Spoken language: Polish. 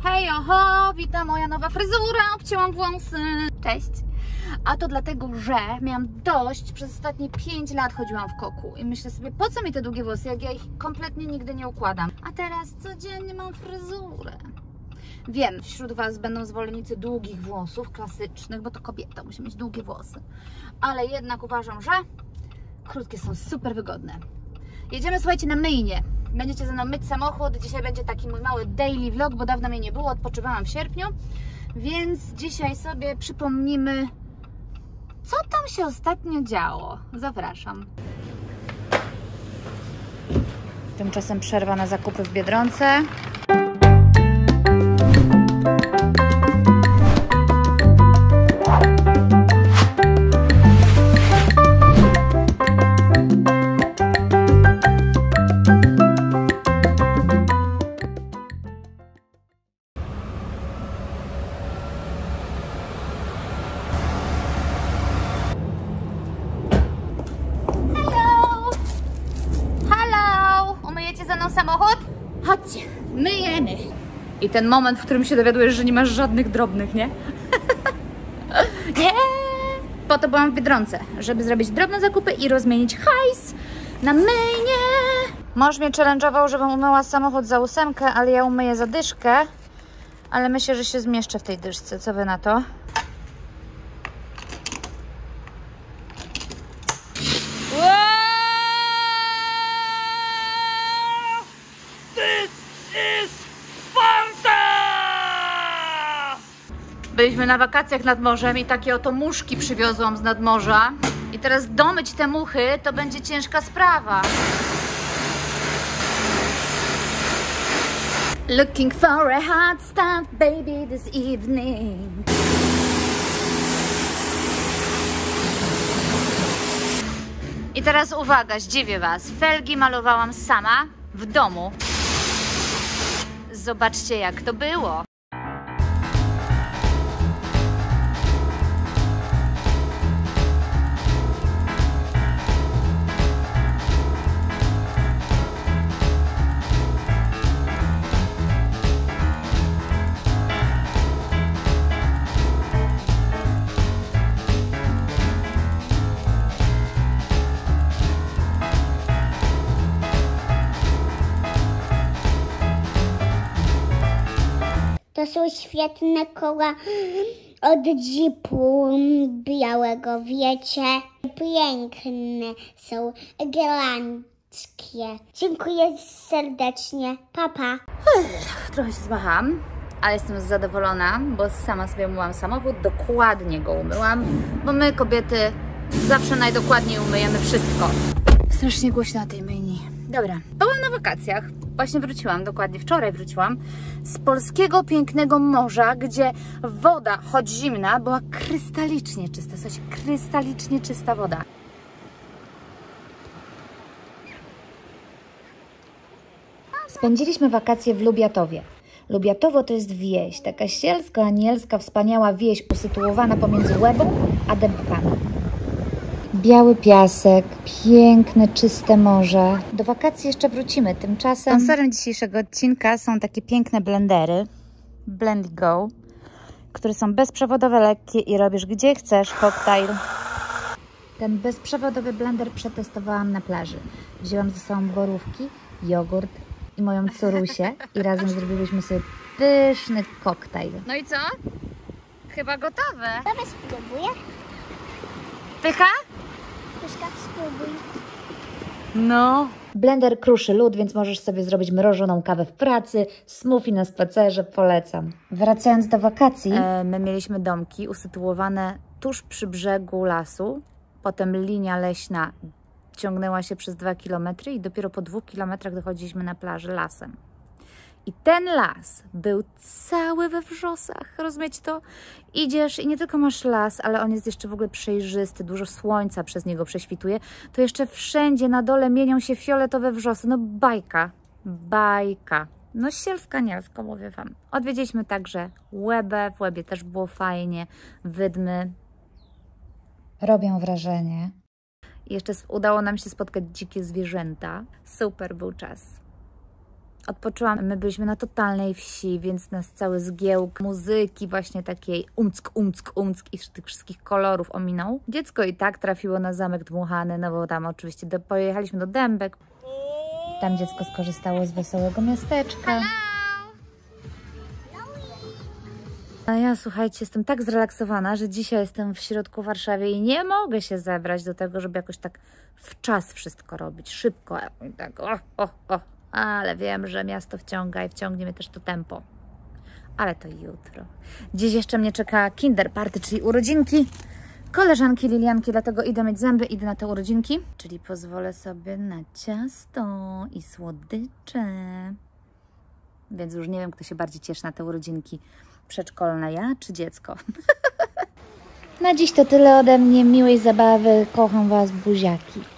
Hej, oho, witam, moja nowa fryzura, obcięłam włosy. Cześć. A to dlatego, że miałam dość, przez ostatnie 5 lat chodziłam w koku i myślę sobie, po co mi te długie włosy, jak ja ich kompletnie nigdy nie układam. A teraz codziennie mam fryzurę. Wiem, wśród Was będą zwolennicy długich włosów, klasycznych, bo to kobieta musi mieć długie włosy. Ale jednak uważam, że krótkie są super wygodne. Jedziemy, słuchajcie, na myjnię. Będziecie ze mną myć samochód. Dzisiaj będzie taki mój mały daily vlog, bo dawno mnie nie było, odpoczywałam w sierpniu. Więc dzisiaj sobie przypomnimy, co tam się ostatnio działo. Zapraszam. Tymczasem przerwa na zakupy w Biedronce. Samochód? Chodźcie, myjemy. I ten moment, w którym się dowiadujesz, że nie masz żadnych drobnych, nie? Nie! Po to byłam w Biedronce, żeby zrobić drobne zakupy i rozmienić hajs na myjnie. Mąż mnie challenge'ował, żebym umyła samochód za 8, ale ja umyję za dyszkę. Ale myślę, że się zmieszczę w tej dyszce. Co wy na to? Byliśmy na wakacjach nad morzem i takie oto muszki przywiozłam z nadmorza. I teraz domyć te muchy to będzie ciężka sprawa. Looking for a hot stuff, baby, this evening. I teraz uwaga, zdziwię Was. Felgi malowałam sama w domu. Zobaczcie, jak to było. To są świetne koła od Jeepu białego, wiecie? Piękne są, eleganckie. Dziękuję serdecznie. Pa, pa. Trochę się zmacham, ale jestem zadowolona, bo sama sobie umyłam samochód, dokładnie go umyłam, bo my kobiety zawsze najdokładniej umyjemy wszystko. Strasznie głośno na tej myjni. Dobra, byłam na wakacjach. Właśnie wróciłam, dokładnie wczoraj wróciłam z polskiego pięknego morza, gdzie woda, choć zimna, była krystalicznie czysta. Słuchajcie, krystalicznie czysta woda. Spędziliśmy wakacje w Lubiatowie. Lubiatowo to jest wieś, taka sielsko-anielska, wspaniała wieś usytuowana pomiędzy Łebą a Dębkami. Biały piasek, piękne, czyste morze. Do wakacji jeszcze wrócimy. Tymczasem sponsorem dzisiejszego odcinka są takie piękne blendery Blend Go, które są bezprzewodowe, lekkie i robisz gdzie chcesz koktajl. Ten bezprzewodowy blender przetestowałam na plaży. Wzięłam ze sobą borówki, jogurt i moją córusię i razem zrobiłyśmy sobie pyszny koktajl. No i co? Chyba gotowe. Dobra, spróbuję. Pycha? Pyszka, spróbuj. No. Blender kruszy lód, więc możesz sobie zrobić mrożoną kawę w pracy, smoothie na spacerze, polecam. Wracając do wakacji, my mieliśmy domki usytuowane tuż przy brzegu lasu. Potem linia leśna ciągnęła się przez 2 km i dopiero po 2 km dochodziliśmy na plażę lasem. I ten las był cały we wrzosach, rozumiecie to? Idziesz i nie tylko masz las, ale on jest jeszcze w ogóle przejrzysty, dużo słońca przez niego prześwituje. To jeszcze wszędzie na dole mienią się fioletowe wrzosy. No bajka, bajka. No sielsko-anielsko, mówię Wam. Odwiedziliśmy także Łebę, w Łebie też było fajnie, Wydmy. Robią wrażenie. I jeszcze udało nam się spotkać dzikie zwierzęta. Super był czas. odpoczyłam. My byliśmy na totalnej wsi, więc nas cały zgiełk muzyki właśnie takiej umck i tych wszystkich kolorów ominął. Dziecko i tak trafiło na zamek dmuchany, no bo tam oczywiście pojechaliśmy do Dębek. Tam dziecko skorzystało z wesołego miasteczka. A ja, słuchajcie, jestem tak zrelaksowana, że dzisiaj jestem w środku Warszawy i nie mogę się zebrać do tego, żeby jakoś tak w czas wszystko robić, szybko. I tak ale wiem, że miasto wciąga i wciągnie mnie też to tempo. Ale to jutro. Dziś jeszcze mnie czeka Kinder Party, czyli urodzinki koleżanki Lilianki, dlatego idę myć zęby, idę na te urodzinki, czyli pozwolę sobie na ciasto i słodycze. Więc już nie wiem, kto się bardziej cieszy na te urodzinki przedszkolne, ja czy dziecko. Na dziś to tyle ode mnie. Miłej zabawy. Kocham Was, buziaki.